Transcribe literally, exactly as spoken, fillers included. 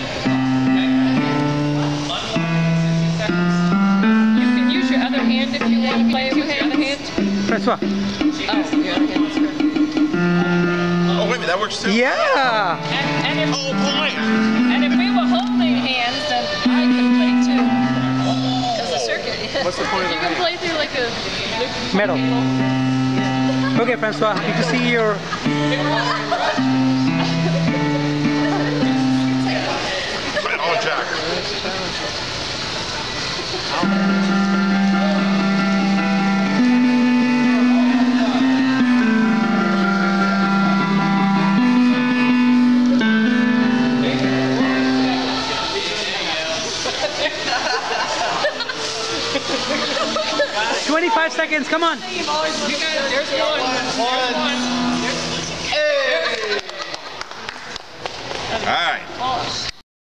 You can use your other hand if you want to play it with your other hand. Francois. Oh, your other hand is good. Oh, wait a minute, that works too? Yeah! And, and, if, Oh, boy! and if we were holding hands, then I could play too. As a circuit. What's the point of the You can hand? play through like a... Metal. Okay, Francois, happy to see your... Right on, Jack. twenty-five seconds, come on! You guys, there's one. There's one. Hey! All right. Oh,